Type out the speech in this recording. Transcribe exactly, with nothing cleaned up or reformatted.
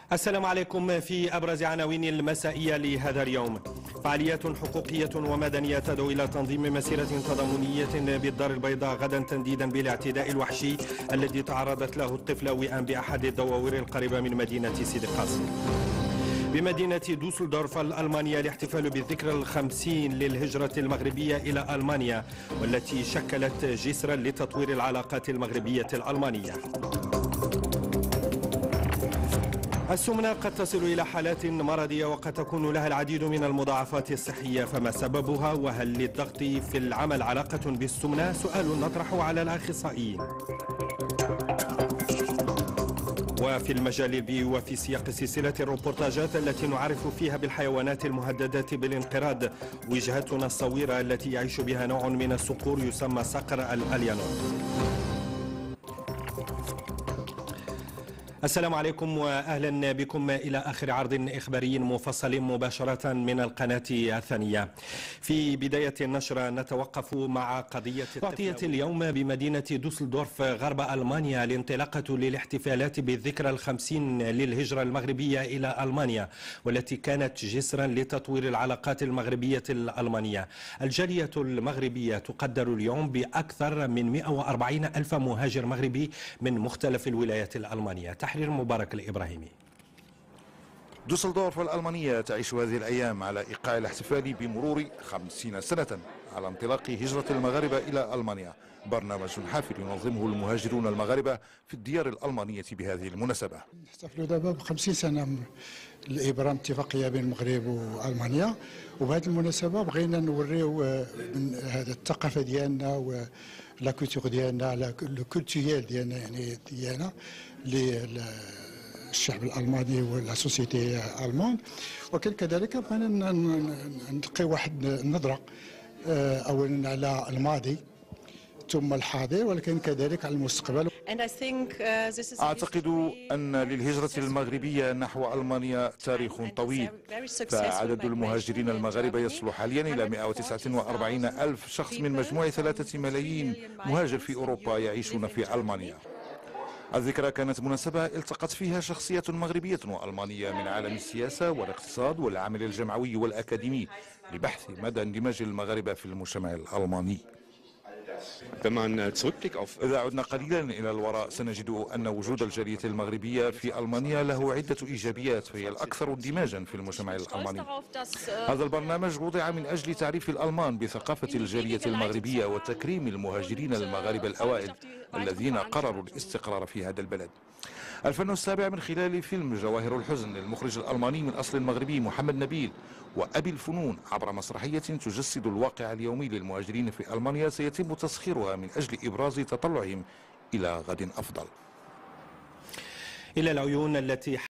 السلام عليكم. في أبرز عناوين المسائية لهذا اليوم: فعاليات حقوقية ومدنية تدعو إلى تنظيم مسيرة تضامنية بالدار البيضاء غدا تنديدا بالاعتداء الوحشي الذي تعرضت له الطفلة وئام بأحد الدواوين القريبة من مدينة سيدي قاسم. بمدينة دوسلدورف الألمانية الاحتفال بالذكرى الخمسين للهجرة المغربية إلى ألمانيا، والتي شكلت جسرا لتطوير العلاقات المغربية الألمانية. السمنة قد تصل إلى حالات مرضية وقد تكون لها العديد من المضاعفات الصحية، فما سببها؟ وهل للضغط في العمل علاقة بالسمنة؟ سؤال نطرحه على الأخصائيين. وفي المجال البيئي وفي سياق سلسلة الروبورتاجات التي نعرف فيها بالحيوانات المهددة بالانقراض، وجهتنا الصويرة التي يعيش بها نوع من الصقور يسمى صقر الأليانوت. السلام عليكم وأهلا بكم إلى آخر عرض إخباري مفصل مباشرة من القناة الثانية. في بداية النشرة نتوقف مع قضية أعطيت اليوم بمدينة دوسلدورف غرب ألمانيا الانطلاقة للاحتفالات بالذكرى الخمسين للهجرة المغربية إلى ألمانيا، والتي كانت جسرا لتطوير العلاقات المغربية الألمانية. الجالية المغربية تقدر اليوم بأكثر من مئة وأربعين ألف مهاجر مغربي من مختلف الولايات الألمانية. تحرير مبارك الإبراهيمي. دوسلدورف الألمانية تعيش هذه الأيام على إيقاع الاحتفال بمرور خمسين سنة على انطلاق هجرة المغاربة إلى ألمانيا، برنامج حافل ينظمه المهاجرون المغاربة في الديار الألمانية بهذه المناسبة. نحتفلوا دابا ب خمسين سنة لإبرام اتفاقية بين المغرب وألمانيا، وبهذه المناسبة بغينا نوريو من هذا الثقافة ديالنا و لا كولتور ديالنا، لو كولتوريال ديالنا، يعني ديالنا للشعب الالماني ولا سوسيتي الماند. وكان كذلك بغينا نلقي واحد النظره اولا على الماضي ثم الحاضر، ولكن كذلك على المستقبل. أعتقد أن للهجرة المغربية نحو ألمانيا تاريخ طويل، فعدد المهاجرين المغاربة يصل حاليا إلى مئة وتسعة وأربعين ألف شخص من مجموع ثلاثة ملايين مهاجر في أوروبا يعيشون في ألمانيا. الذكرى كانت مناسبة التقت فيها شخصيات مغربية وألمانية من عالم السياسة والاقتصاد والعمل الجمعوي والأكاديمي لبحث مدى اندماج المغاربة في المجتمع الألماني. إذا عدنا قليلا إلى الوراء سنجد أن وجود الجالية المغربية في ألمانيا له عدة إيجابيات، فهي الأكثر اندماجا في المجتمع الألماني. هذا البرنامج وضع من أجل تعريف الألمان بثقافة الجالية المغربية وتكريم المهاجرين المغاربة الأوائل الذين قرروا الاستقرار في هذا البلد. الفن السابع من خلال فيلم جواهر الحزن للمخرج الألماني من أصل مغربي محمد نبيل وأبي الفنون عبر مسرحية تجسد الواقع اليومي للمهاجرين في ألمانيا سيتم تسخيرها من أجل إبراز تطلعهم إلى غد أفضل. إلى العيون التي